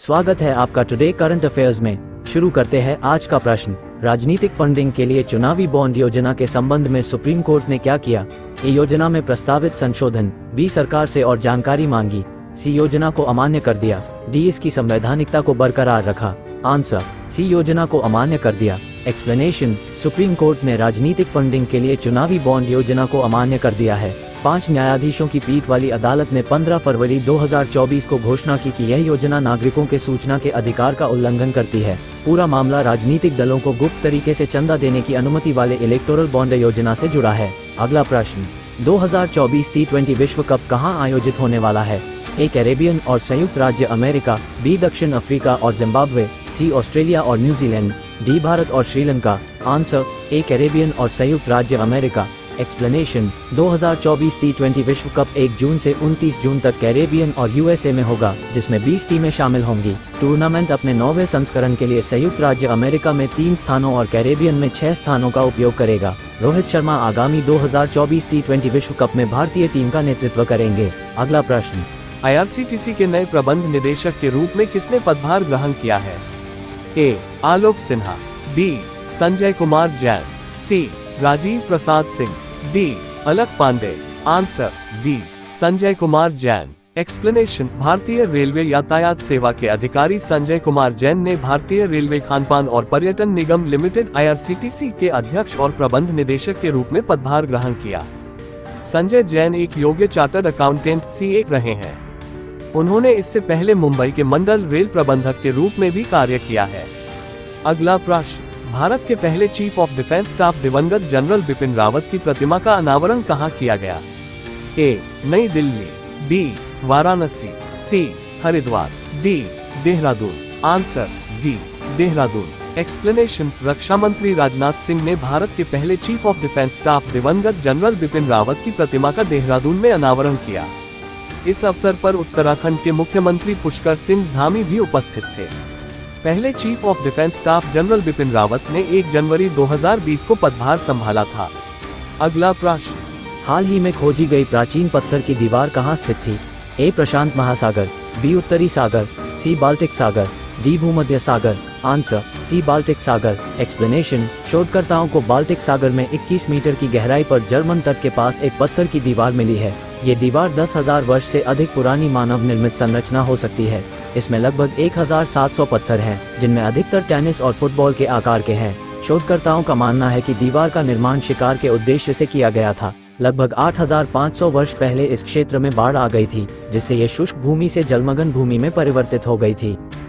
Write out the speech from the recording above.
स्वागत है आपका टुडे करंट अफेयर्स में। शुरू करते हैं आज का प्रश्न। राजनीतिक फंडिंग के लिए चुनावी बॉन्ड योजना के संबंध में सुप्रीम कोर्ट ने क्या किया? ए योजना में प्रस्तावित संशोधन, बी सरकार से और जानकारी मांगी, सी योजना को अमान्य कर दिया, डी इसकी संवैधानिकता को बरकरार रखा। आंसर सी योजना को अमान्य कर दिया। एक्सप्लेनेशन, सुप्रीम कोर्ट ने राजनीतिक फंडिंग के लिए चुनावी बॉन्ड योजना को अमान्य कर दिया है। 5 न्यायाधीशों की पीठ वाली अदालत ने 15 फरवरी 2024 को घोषणा की कि यह योजना नागरिकों के सूचना के अधिकार का उल्लंघन करती है। पूरा मामला राजनीतिक दलों को गुप्त तरीके से चंदा देने की अनुमति वाले इलेक्टोरल बॉन्ड योजना से जुड़ा है। अगला प्रश्न, 2024 T20 विश्व कप कहां आयोजित होने वाला है? ए कैरेबियन और संयुक्त राज्य अमेरिका, बी दक्षिण अफ्रीका और जिम्बाब्वे, सी ऑस्ट्रेलिया और न्यूजीलैंड, डी भारत और श्रीलंका। आंसर ए कैरेबियन और संयुक्त राज्य अमेरिका। एक्सप्लेनेशन, 2024 T20 विश्व कप 1 जून से 29 जून तक कैरेबियन और यूएसए में होगा, जिसमें 20 टीमें शामिल होंगी। टूर्नामेंट अपने 9वें संस्करण के लिए संयुक्त राज्य अमेरिका में 3 स्थानों और कैरेबियन में 6 स्थानों का उपयोग करेगा। रोहित शर्मा आगामी 2024 T20 विश्व कप में भारतीय टीम का नेतृत्व करेंगे। अगला प्रश्न, IRCTC के नए प्रबंध निदेशक के रूप में किसने पदभार ग्रहण किया है? A Alok Sinha, B Sanjay Kumar Jain, C Rajiv Prasad Singh, D Alak Pandey. Answer B Sanjay Kumar Jain. Explanation, भारतीय रेलवे यातायात सेवा के अधिकारी संजय कुमार जैन ने भारतीय रेलवे खानपान और पर्यटन निगम लिमिटेड IRCTC के अध्यक्ष और प्रबंध निदेशक के रूप में पदभार ग्रहण किया। संजय जैन एक योग्य चार्टर्ड अकाउंटेंट CA रहे हैं। उन्होंने इससे पहले मुंबई के मंडल रेल प्रबंधक के रूप में भी कार्य किया है। अगला प्रश्न, भारत के पहले चीफ ऑफ डिफेंस स्टाफ दिवंगत जनरल बिपिन रावत की प्रतिमा का अनावरण कहां किया गया? A Nai Delhi, B Varanasi, C Haridwar, D Dehradun. Answer D Dehradun. Explanation, रक्षा मंत्री राजनाथ सिंह ने भारत के पहले चीफ ऑफ डिफेंस स्टाफ दिवंगत जनरल बिपिन रावत की प्रतिमा का देहरादून में अनावरण किया। इस अवसर पर उत्तराखंड के मुख्यमंत्री पुष्कर सिंह धामी भी उपस्थित थे। पहले chief of defence staff general Bipin Rawat ने 1 जनवरी 2020 को पदभार संभाला था। अगला प्रश्न, हाल ही में खोजी गई प्राचीन पत्थर की दीवार कहां स्थित थी? ए प्रशांत महासागर, बी उत्तरी सागर, सी बाल्टिक सागर, डी भूमध्य सागर। आंसर सी बाल्टिक सागर। एक्सप्लेनेशन, शोधकर्ताओं को बाल्टिक सागर में 21 मीटर की गहराई पर जर्मन तट के पास एक पत्थर की दीवार मिली है। ये दीवार 10,000 वर्ष से अधिक पुरानी मानव निर्मित संरचना हो सकती है। इसमें लगभग 1,700 पत्थर हैं, जिनमें अधिकतर टेनिस और फुटबॉल के आकार के हैं। शोधकर्ताओं का मानना है कि दीवार का निर्माण शिकार के उद्देश्य से किया गया था। लगभग 8,500 वर्ष पहले इस क्षेत्र में बाढ़ आ गई थी, जिससे ये शुष्क भूमि से जलमग्न भूमि में परिवर्तित हो गई थी।